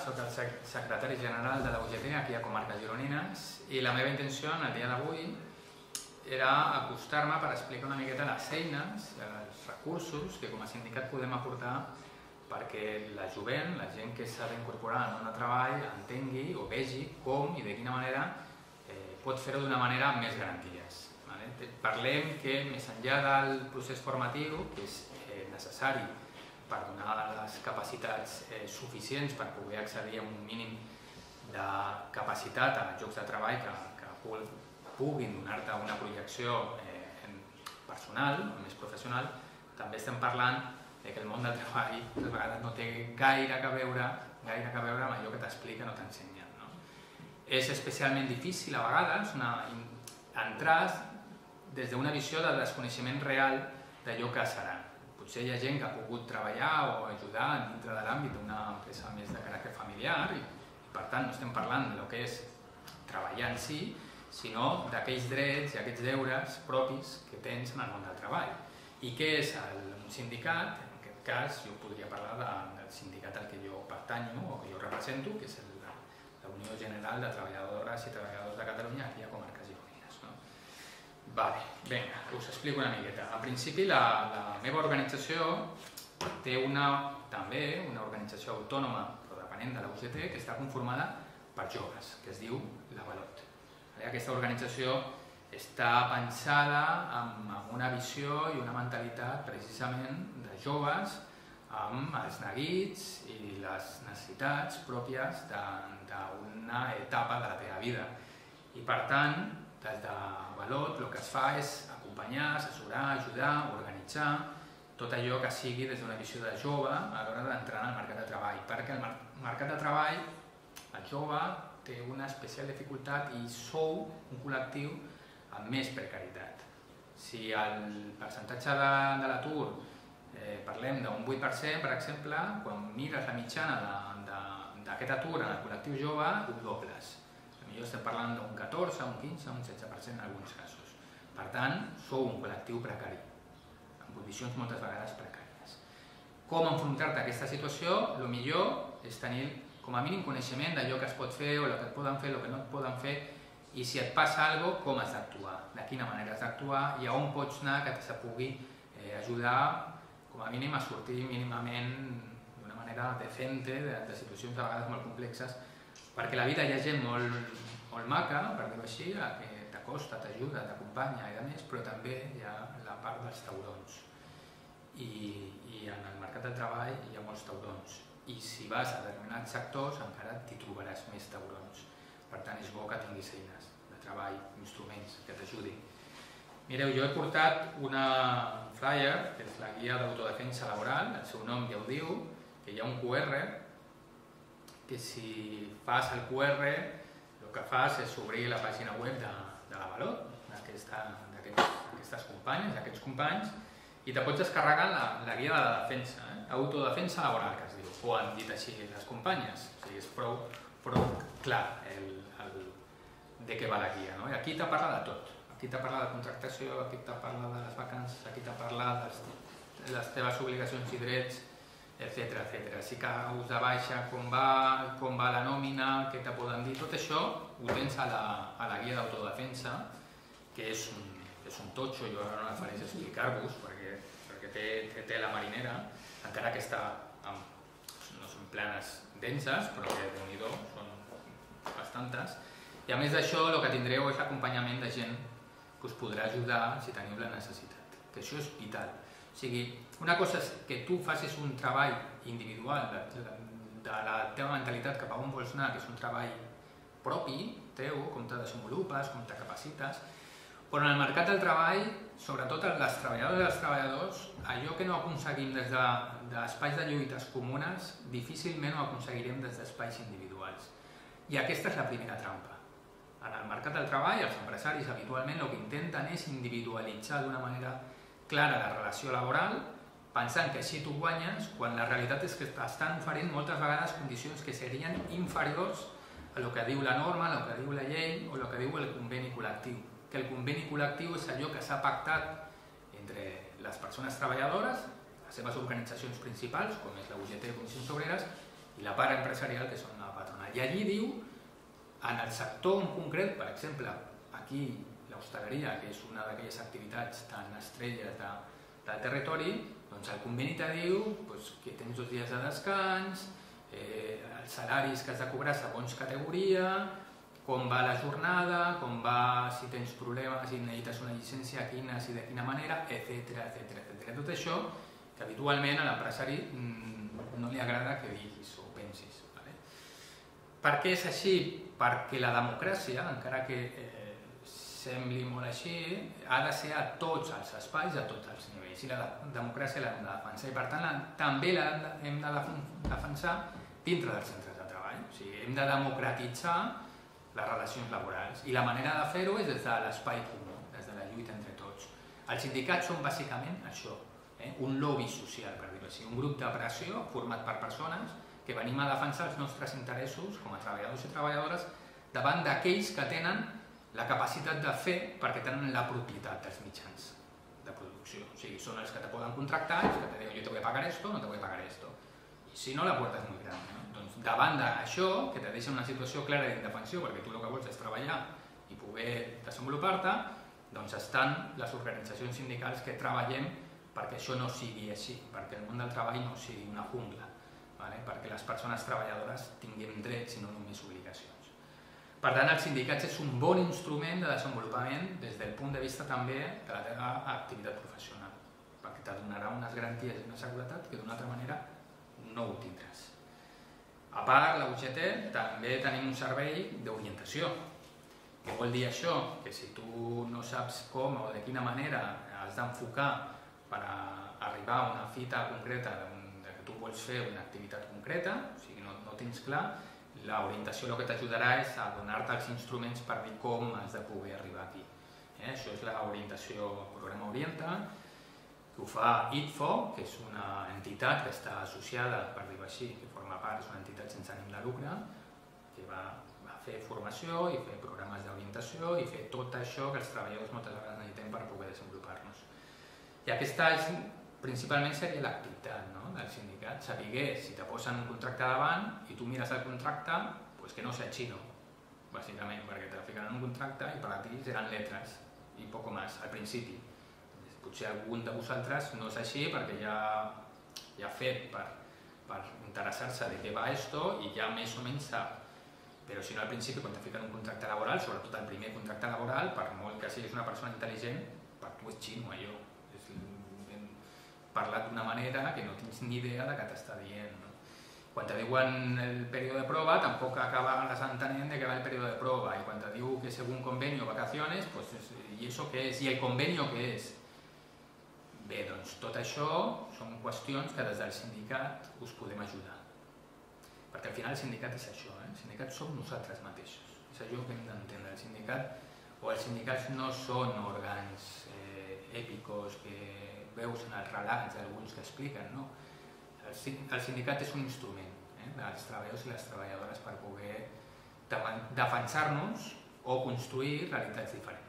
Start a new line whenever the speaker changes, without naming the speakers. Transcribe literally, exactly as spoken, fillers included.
soc el secretari general de la U G T aquí a Comarques Gironines i la meva intenció en el dia d'avui era acostar-me per explicar una miqueta les eines, els recursos que com a sindicat podem aportar perquè la jovent, la gent que s'ha d'incorporar al món del treball, entengui o vegi com i de quina manera pot fer-ho d'una manera amb més garanties. Parlem que més enllà del procés formatiu, que és necessari per donar les capacitats suficients per poder accedir a un mínim de capacitat a llocs de treball que puguin donar-te una projecció personal, més professional, també estem parlant que el món del treball de vegades no té gaire que veure gaire que veure amb allò que t'explica o t'ensenya. És especialment difícil a vegades entrar des d'una visió de desconeixement real d'allò que serà. Potser hi ha gent que ha pogut treballar o ajudar dintre de l'àmbit d'una empresa més de caràcter familiar i per tant no estem parlant del que és treballar en si, sinó d'aquells drets i aquests deures propis que tens en el món del treball. I què és un sindicat? En aquest cas jo podria parlar del sindicat al que jo pertanyo o que jo represento, que és la Unió General de Treballadores i Treballadors de Catalunya aquí a Comarques Gironines. Vale, vinga, us explico una miqueta. En principi la meva organització té també una organització autònoma però depenent de la U G T que està conformada per joves, que es diu la Valot. Aquesta organització està pensada amb una visió i una mentalitat precisament de joves amb els neguits i les necessitats pròpies d'una etapa de la teva vida. I per tant, des de Valot el que es fa és acompanyar, assessorar, ajudar, organitzar tot allò que sigui des d'una visió de jove a l'hora d'entrar en el mercat de treball. Perquè el mercat de treball, el jove, té una especial dificultat i sou un col·lectiu amb més precarietat. Si el percentatge de l'atur parlem d'un vuit per cent, per exemple, quan mires la mitjana d'aquest atur en el col·lectiu jove, ho dobles. Potser estem parlant d'un catorze, un quinze, un setze per cent en alguns casos. Per tant, sou un col·lectiu precari, en condicions moltes vegades precàries. Com enfrontar-te a aquesta situació? El millor és tenir com a mínim coneixement d'allò que es pot fer o el que et poden fer, el que no et poden fer, i si et passa alguna cosa, com has d'actuar, de quina manera has d'actuar i a on pots anar que te pugui ajudar com a mínim a sortir mínimament d'una manera decente de situacions a vegades molt complexes, perquè a la vida hi ha gent molt maca, per dir-ho així, que t'acosta, t'ajuda, t'acompanya i més, però també hi ha la part dels taurons. I en el mercat del treball hi ha molts taurons. I si vas a determinats sectors encara t'hi trobaràs més taurons. Per tant, és bo que tinguis eines de treball, instruments que t'ajudin. Mireu, jo he portat un flyer, que és la guia d'autodefensa laboral, el seu nom ja ho diu, que hi ha un Q R, que si fas el Q R, el que fas és obrir la pàgina web de la Valot, d'aquestes companyes, d'aquests companys, i te pots descarregar la guia de la defensa, autodefensa laboral, que es diu, o han dit així les companyes, o sigui, és prou clar de què va la guia. Aquí te parla de tot. Aquí te parla de contractació, aquí te parla de les vacances, aquí te parla de les teves obligacions i drets, etcètera. Si caus de baixa, com va la nòmina, què te poden dir, tot això ho tens a la guia d'autodefensa, que és un totxo, jo ara no la faré explicar-vos perquè té la marinera, encara que no són planes denses, però que déu-n'hi-do, són bastantes. I a més d'això, el que tindreu és l'acompanyament de gent que us podrà ajudar si teniu la necessitat, que això és vital. O sigui, una cosa és que tu facis un treball individual de la teva mentalitat cap a on vols anar, que és un treball propi teu, com te desenvolupes, com te capacites, però en el mercat del treball, sobretot les treballadores i els treballadors, allò que no aconseguim des d'espais de lluites comunes, difícilment ho aconseguirem des d'espais individuals. I aquesta és la primera trampa. En el mercat del treball, els empresaris habitualment el que intenten és individualitzar d'una manera clara la relació laboral, pensant que així tu guanyes, quan la realitat és que t'estan oferint moltes vegades condicions que serien inferiors a el que diu la norma, el que diu la llei o el que diu el conveni col·lectiu. Que el conveni col·lectiu és allò que s'ha pactat entre les persones treballadores, les seves organitzacions principals, com és la U G T i Comissions Obreres, i la part empresarial, que són la patronal. I allí diu, en el sector en concret, per exemple, aquí l'hostaleria, que és una d'aquelles activitats tan estrelles de, del territori, doncs el conveni te diu doncs, que tens dos dies de descans, eh, els salaris que has de cobrar segons categoria, com va la jornada, com va si tens problemes, si necessites una llicència, quines i de quina manera, etcètera, etcètera, etcètera. Tot això que habitualment a l'empresari no li agrada que diguis o pensis. Vale? Per què és així? Perquè la democràcia, encara que eh, sembli molt així, ha de ser a tots els espais, a tots els nivells. I la democràcia l'hem de defensar i per tant també l'hem de defensar dintre dels centres de treball. O sigui, hem de democratitzar les relacions laborals i la manera de fer-ho és des de l'espai comú, des de la lluita entre tots. Els sindicats són bàsicament això, eh? un lobby social, per dir-ho així, un grup de pressió format per persones que venim a defensar els nostres interessos com a treballadors i treballadores davant d'aquells que tenen la capacitat de fer perquè tenen la propietat dels mitjans de producció. O sigui, són els que te poden contractar, els que te diuen jo te voy a pagar esto, no te voy a pagar esto. I si no, la puerta és molt gran. No? Doncs davant d'això, que te deixa una situació clara d'indefensió, perquè tu el que vols és treballar i poder desenvolupar-te, doncs estan les organitzacions sindicals que treballem perquè això no sigui així, perquè el món del treball no sigui una jungla, vale? Perquè les persones treballadores tinguin drets i no només obligacions. Per tant, els sindicats és un bon instrument de desenvolupament des del punt de vista també de la teva activitat professional, perquè te donarà unes garanties i una seguretat que d'una altra manera no ho tindràs. A part, la U G T també tenim un servei d'orientació. Què vol dir això? Que si tu no saps com o de quina manera has d'enfocar per arribar a una fita concreta que tu vols fer una activitat concreta, o sigui, no, no tens clar, l'orientació el que t'ajudarà és a donar-te els instruments per dir com has de poder arribar aquí. Eh? Això és l'orientació, el programa Orienta, que ho fa I T F O, que és una entitat que està associada, per dir-ho així, que forma part, és una entitat sense ànim de lucre, que va, va fer formació i fer programes d'orientació i fer tot això que els treballadors moltes vegades necessitem per poder desenvolupar-nos. I aquesta és, principalment seria l'activitat, no? Del sindicat, saber si te posen un contracte davant i tu mires el contracte, pues que no sea chino, bàsicament, perquè te ficaran un contracte i per a ti seran lletres i poc més, al principi. Potser algun de vosaltres no és així perquè ja, ja ha fet per, per interessar-se de què va esto i ja més o menys sap. Però si no al principi, quan te fiquen un contracte laboral, sobretot el primer contracte laboral, per molt que siguis una persona intel·ligent, per tu és xino allò. És parlat d'una manera que no tens ni idea de què t'està dient. No? Quan te diuen el període de prova, tampoc acabes entenent de què va el període de prova. I quan te diu que según convenio vacaciones, pues, i això què és? I el convenio què és? Bé, doncs tot això són qüestions que des del sindicat us podem ajudar. Perquè al final el sindicat és això, eh? El sindicat som nosaltres mateixos. És allò que hem d'entendre. El sindicat, o els sindicats no són òrgans eh, èpicos que veus en els relats alguns que expliquen, no. El sindicat és un instrument eh, dels treballadors i les treballadores per poder defensar-nos o construir realitats diferents.